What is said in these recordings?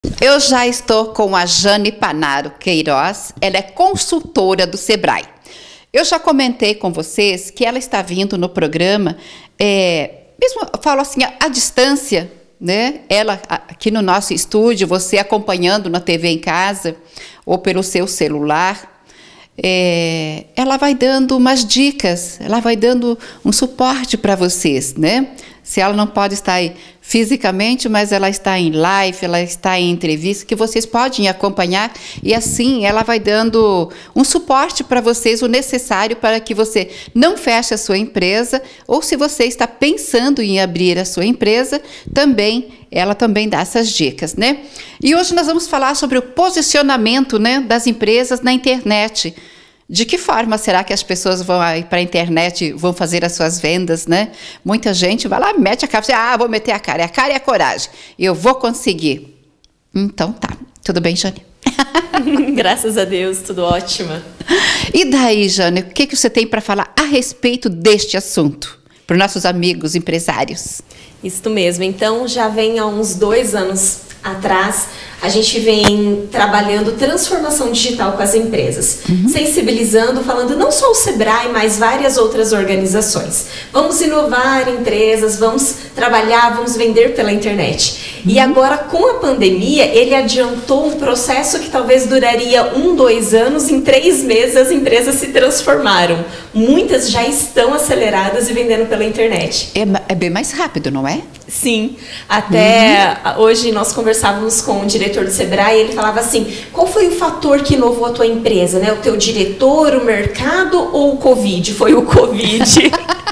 Eu já estou com a Jane Panaro Queiroz, ela é consultora do Sebrae. Eu já comentei com vocês que ela está vindo no programa, mesmo eu falo assim, à distância, né? Ela aqui no nosso estúdio, você acompanhando na TV em casa ou pelo seu celular, ela vai dando umas dicas, ela vai dando um suporte para vocês, né? Se ela não pode estar aí fisicamente, mas ela está em live, ela está em entrevista, que vocês podem acompanhar, e assim ela vai dando um suporte para vocês, o necessário para que você não feche a sua empresa, ou se você está pensando em abrir a sua empresa, ela também dá essas dicas, né? E hoje nós vamos falar sobre o posicionamento, né, das empresas na internet. De que forma será que as pessoas vão aí para a internet, vão fazer as suas vendas, né? Muita gente vai lá, mete a cara, vou meter a cara e a coragem, eu vou conseguir. Então tá, tudo bem, Jane? Graças a Deus, tudo ótimo. E daí, Jane, o que você tem para falar a respeito deste assunto, para os nossos amigos empresários? Isso mesmo, então já vem há uns 2 anos atrás, a gente vem trabalhando transformação digital com as empresas, sensibilizando, falando não só o Sebrae, mas várias outras organizações. Vamos inovar empresas, vamos trabalhar, vamos vender pela internet. E agora, com a pandemia, ele adiantou um processo que talvez duraria 1, 2 anos, em 3 meses as empresas se transformaram. Muitas já estão aceleradas e vendendo pela internet. É bem mais rápido, não é? Sim, até hoje nós conversávamos com o diretor do Sebrae e ele falava assim, qual foi o fator que inovou a tua empresa, né? O teu diretor, o mercado ou o Covid? Foi o Covid,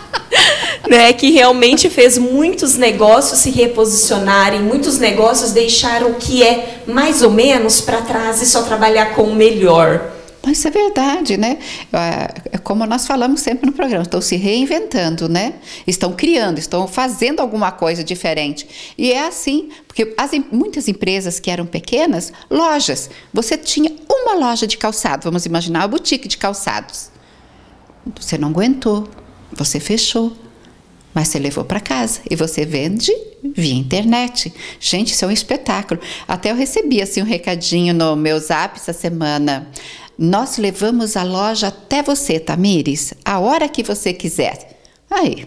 né? Que realmente fez muitos negócios se reposicionarem, muitos negócios deixaram o que é mais ou menos para trás e só trabalhar com o melhor. Mas isso é verdade, né? É como nós falamos sempre no programa, estão se reinventando, né? Estão criando, estão fazendo alguma coisa diferente. E é assim, porque muitas empresas que eram pequenas, lojas, você tinha uma loja de calçado, vamos imaginar a boutique de calçados. Você não aguentou, você fechou, mas você levou para casa e você vende via internet. Gente, isso é um espetáculo. Até eu recebi assim um recadinho no meu Zap essa semana. Nós levamos a loja até você, Tamires, a hora que você quiser. Aí.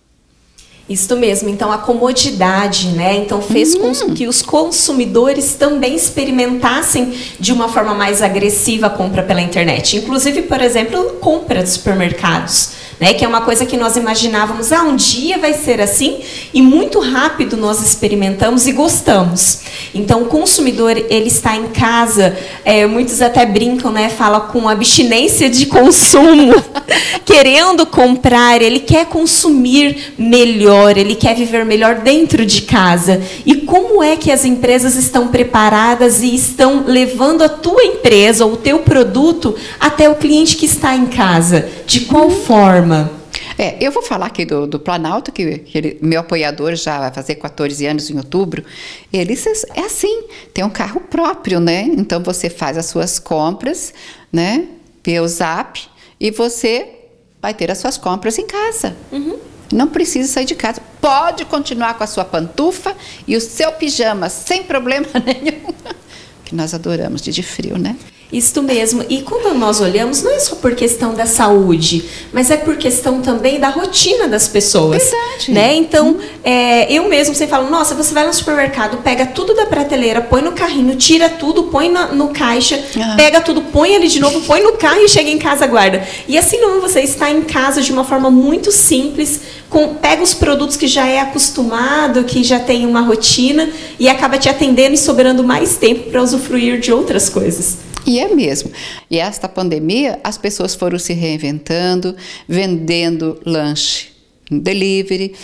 Isso mesmo, então a comodidade, né? Então fez com que os consumidores também experimentassem de uma forma mais agressiva a compra pela internet. Inclusive, por exemplo, compra de supermercados, né? Que é uma coisa que nós imaginávamos, um dia vai ser assim, e muito rápido nós experimentamos e gostamos. Então o consumidor, ele está em casa, muitos até brincam, né? Fala com abstinência de consumo, querendo comprar, ele quer consumir melhor, ele quer viver melhor dentro de casa. E como é que as empresas estão preparadas e estão levando a tua empresa ou o teu produto até o cliente que está em casa? De qual forma? Eu vou falar aqui do Planalto, que meu apoiador já vai fazer 14 anos em outubro. Eles é assim, tem um carro próprio, né? Então você faz as suas compras, né? Pelo Zap, e você vai ter as suas compras em casa. Não precisa sair de casa. Pode continuar com a sua pantufa e o seu pijama sem problema nenhum. Que nós adoramos de frio, né? Isto mesmo. E quando nós olhamos, não é só por questão da saúde, mas é por questão também da rotina das pessoas. Verdade. Né? Então, eu mesmo, você fala, nossa, você vai no supermercado, pega tudo da prateleira, põe no carrinho, tira tudo, põe no caixa, pega tudo, põe ali de novo, põe no carro e chega em casa, guarda. E assim não, você está em casa de uma forma muito simples, pega os produtos que já é acostumado, que já tem uma rotina e acaba te atendendo e sobrando mais tempo para usufruir de outras coisas. E é mesmo. E esta pandemia, as pessoas foram se reinventando, vendendo lanche, delivery,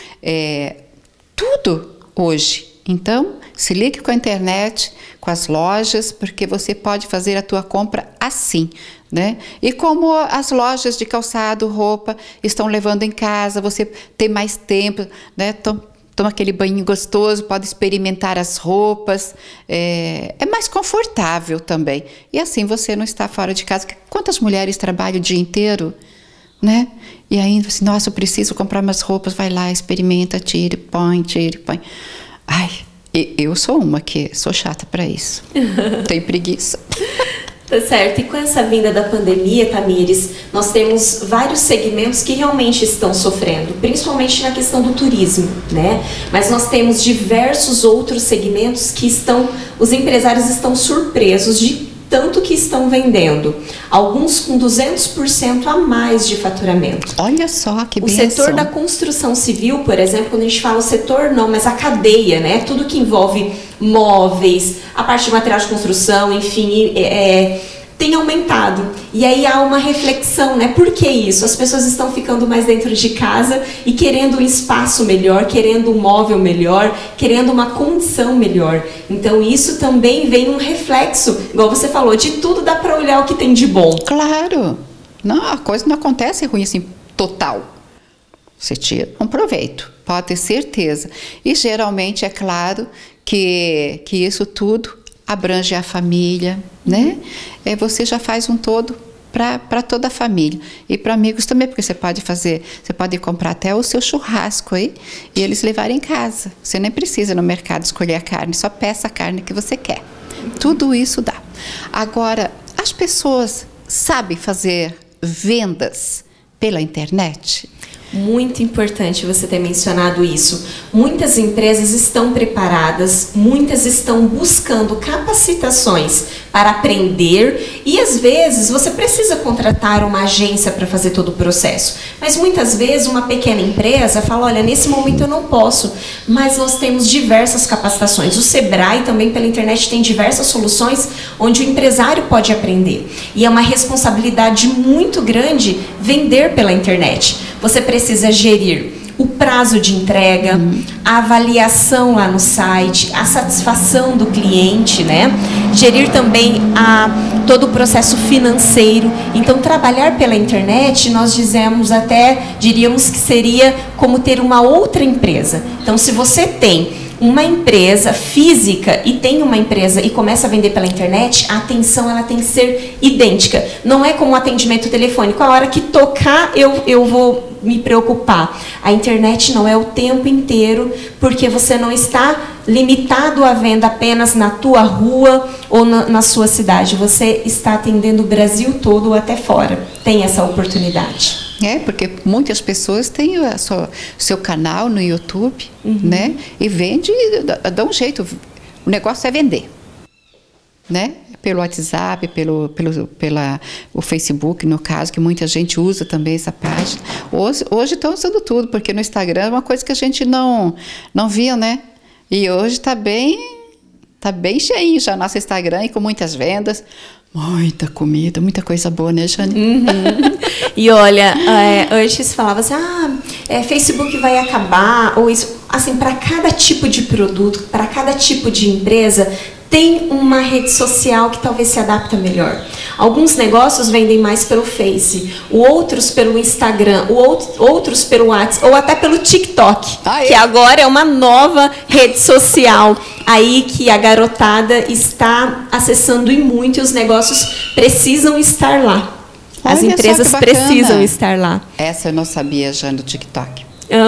tudo hoje. Então, se ligue com a internet, com as lojas, porque você pode fazer a tua compra assim, né? E como as lojas de calçado, roupa, estão levando em casa, você tem mais tempo, né? Toma aquele banho gostoso, pode experimentar as roupas, é mais confortável também. E assim você não está fora de casa. Quantas mulheres trabalham o dia inteiro, né? E ainda assim, nossa, eu preciso comprar umas roupas, vai lá, experimenta, tira, põe. Ai, Eu sou uma que sou chata para isso. Tenho preguiça. Tá certo. E com essa vinda da pandemia, Tamires, nós temos vários segmentos que realmente estão sofrendo, principalmente na questão do turismo, né? Mas nós temos diversos outros segmentos que os empresários estão surpresos de tanto que estão vendendo. Alguns com 200% a mais de faturamento. Olha só que benção. O setor da construção civil, por exemplo, quando a gente fala o setor não, mas a cadeia, né? Tudo que envolve móveis, a parte de material de construção, enfim, tem aumentado. E aí há uma reflexão, né? Por que isso? As pessoas estão ficando mais dentro de casa e querendo um espaço melhor, querendo um móvel melhor, querendo uma condição melhor. Então isso também vem um reflexo, igual você falou, de tudo dá para olhar o que tem de bom. Claro. Não, a coisa não acontece ruim assim, total. Você tira um proveito, pode ter certeza. E geralmente é claro que isso tudo abrange a família, né? Você já faz um todo para toda a família. E para amigos também, porque você pode comprar até o seu churrasco aí e eles levarem em casa. Você nem precisa ir no mercado escolher a carne, só peça a carne que você quer. Tudo isso dá. Agora, as pessoas sabem fazer vendas pela internet? Muito importante você ter mencionado isso. Muitas empresas estão preparadas, muitas estão buscando capacitações para aprender e às vezes você precisa contratar uma agência para fazer todo o processo. Mas muitas vezes uma pequena empresa fala, olha, nesse momento eu não posso, mas nós temos diversas capacitações. O Sebrae também pela internet tem diversas soluções onde o empresário pode aprender. E é uma responsabilidade muito grande vender pela internet. Você precisa gerir o prazo de entrega, a avaliação lá no site, a satisfação do cliente, né? Gerir também todo o processo financeiro. Então, trabalhar pela internet, nós diríamos que seria como ter uma outra empresa. Então, se você tem uma empresa física e tem uma empresa e começa a vender pela internet, a atenção ela tem que ser idêntica. Não é como um atendimento telefônico. A hora que tocar, eu vou me preocupar. A internet não é o tempo inteiro, porque você não está limitado à venda apenas na tua rua ou na sua cidade. Você está atendendo o Brasil todo ou até fora. Tem essa oportunidade. Porque muitas pessoas têm o seu canal no YouTube, né? E vende, dá um jeito. O negócio é vender, né? Pelo WhatsApp, pelo Facebook, no caso, que muita gente usa também essa página. Hoje estão usando tudo, porque no Instagram é uma coisa que a gente não via, né? E hoje está bem cheinho já nosso Instagram e com muitas vendas. Muita comida, muita coisa boa, né, Jane? E olha, antes falava assim, Facebook vai acabar, ou isso, assim, para cada tipo de produto, para cada tipo de empresa, tem uma rede social que talvez se adapta melhor. Alguns negócios vendem mais pelo Face, outros pelo Instagram, outros pelo WhatsApp, ou até pelo TikTok, que agora é uma nova rede social aí que a garotada está acessando e muito, e os negócios precisam estar lá. As empresas precisam estar lá. Essa eu não sabia já no TikTok.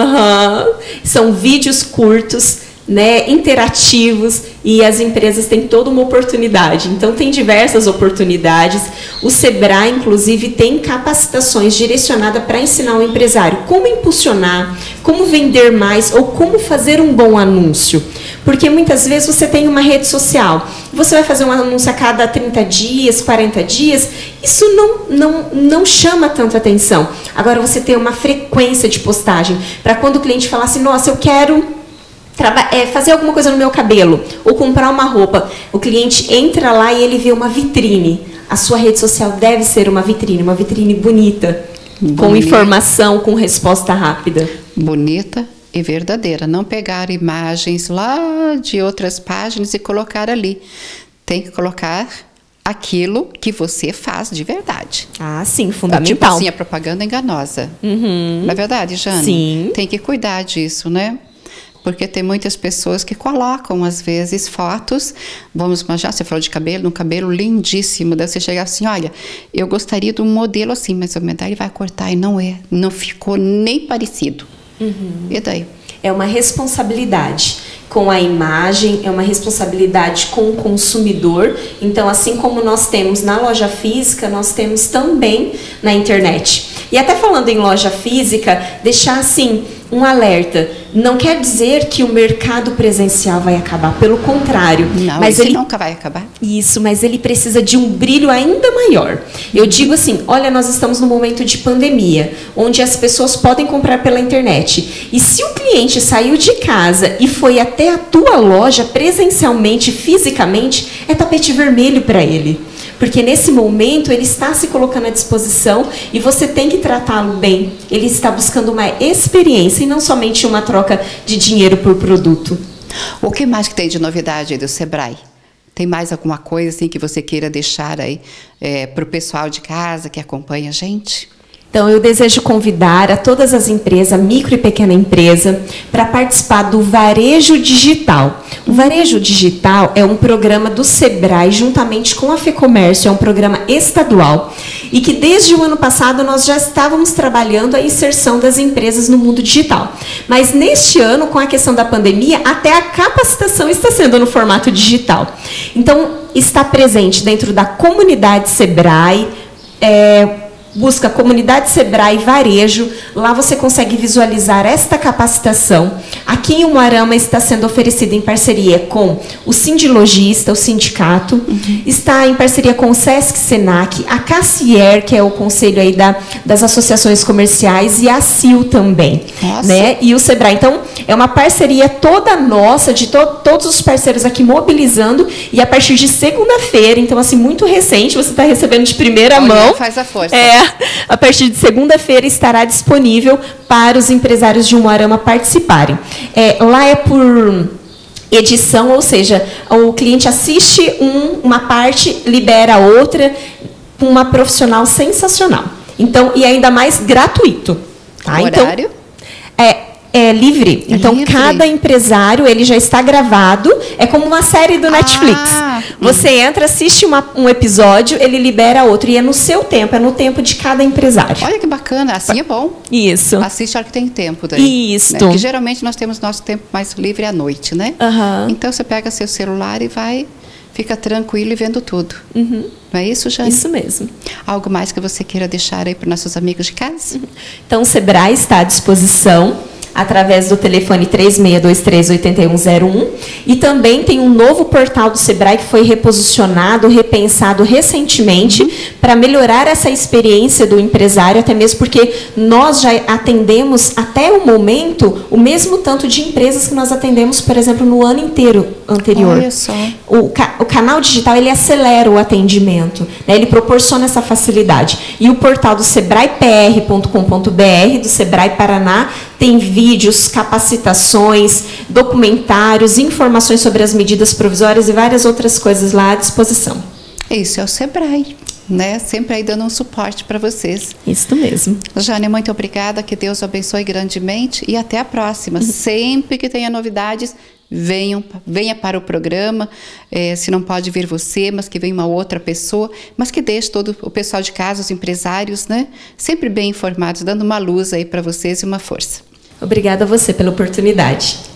São vídeos curtos, né, interativos, e as empresas têm toda uma oportunidade. Então, tem diversas oportunidades. O Sebrae, inclusive, tem capacitações direcionadas para ensinar o empresário como impulsionar, como vender mais ou como fazer um bom anúncio. Porque muitas vezes você tem uma rede social, você vai fazer um anúncio a cada 30 dias, 40 dias, isso não chama tanta atenção. Agora, você tem uma frequência de postagem, para quando o cliente falar assim, nossa, eu quero fazer alguma coisa no meu cabelo ou comprar uma roupa, o cliente entra lá e ele vê uma vitrine. A sua rede social deve ser uma vitrine bonita, com informação, com resposta rápida. Bonita e verdadeira. Não pegar imagens lá de outras páginas e colocar ali. Tem que colocar aquilo que você faz de verdade. Sim, fundamental. Tipo assim, a propaganda enganosa. Não é verdade, Jane? Sim. Tem que cuidar disso, né? Porque tem muitas pessoas que colocam, às vezes, fotos, vamos imaginar, você falou de cabelo, um cabelo lindíssimo, daí você chega assim, olha, eu gostaria de um modelo assim, mas o medalha vai cortar e não ficou nem parecido. E daí? É uma responsabilidade. com a imagem, é uma responsabilidade com o consumidor. Então, assim como nós temos na loja física, nós temos também na internet. E até falando em loja física, deixar assim um alerta. Não quer dizer que o mercado presencial vai acabar, pelo contrário. Não, mas ele nunca vai acabar. Isso, mas ele precisa de um brilho ainda maior. Eu digo assim, olha, nós estamos num momento de pandemia, onde as pessoas podem comprar pela internet. E se o cliente saiu de casa e foi até a tua loja presencialmente, fisicamente, é tapete vermelho para ele. Porque nesse momento ele está se colocando à disposição e você tem que tratá-lo bem. Ele está buscando uma experiência e não somente uma troca de dinheiro por produto. O que mais que tem de novidade aí do Sebrae? Tem mais alguma coisa assim que você queira deixar aí para o pessoal de casa que acompanha a gente? Então, eu desejo convidar a todas as empresas, micro e pequena empresa, para participar do Varejo Digital. O Varejo Digital é um programa do Sebrae, juntamente com a FEComércio, é um programa estadual, e que desde o ano passado nós já estávamos trabalhando a inserção das empresas no mundo digital. Mas neste ano, com a questão da pandemia, até a capacitação está sendo no formato digital. Então, está presente dentro da comunidade Sebrae, busca Comunidade Sebrae Varejo, lá você consegue visualizar esta capacitação. Aqui em Umuarama está sendo oferecida em parceria com o Sindilogista, o sindicato, está em parceria com o Sesc Senac, a Cassier, que é o conselho aí das associações comerciais, e a CIL também, né? E o Sebrae. Então, é uma parceria toda nossa, de todos os parceiros aqui mobilizando, e a partir de segunda-feira, então assim, muito recente, você está recebendo de primeira mão. Faz a força. A partir de segunda-feira estará disponível para os empresários de Umuarama participarem. Lá é por edição, ou seja, o cliente assiste uma parte, libera outra, com uma profissional sensacional. Então, e ainda mais gratuito. Tá? Horário? Então, é livre. Então, livre. Cada empresário, ele já está gravado. É como uma série do Netflix. Você entra, assiste um episódio, ele libera outro. E é no seu tempo, é no tempo de cada empresário. Olha que bacana, assim é bom. Isso. Assiste a hora que tem tempo daí. Isso. Né? Porque geralmente nós temos nosso tempo mais livre à noite, né? Então, você pega seu celular e vai, fica tranquilo e vendo tudo. Não é isso, Jane? Isso mesmo. Algo mais que você queira deixar aí para nossos amigos de casa? Então, o Sebrae está à disposição através do telefone 3623-8101. E também tem um novo portal do Sebrae que foi reposicionado, repensado recentemente para melhorar essa experiência do empresário, até mesmo porque nós já atendemos até o momento o mesmo tanto de empresas que nós atendemos, por exemplo, no ano inteiro anterior. Olha só. O canal digital, ele acelera o atendimento, né? Ele proporciona essa facilidade. E o portal do sebraepr.com.br, do Sebrae Paraná, tem vídeos, capacitações, documentários, informações sobre as medidas provisórias e várias outras coisas lá à disposição. Isso é o Sebrae, né? Sempre aí dando um suporte para vocês. Isso mesmo. Jane, muito obrigada, que Deus abençoe grandemente e até a próxima. Sempre que tenha novidades, venha para o programa, se não pode vir você, mas que venha uma outra pessoa, mas que deixe todo o pessoal de casa, os empresários, né? Sempre bem informados, dando uma luz aí para vocês e uma força. Obrigada a você pela oportunidade.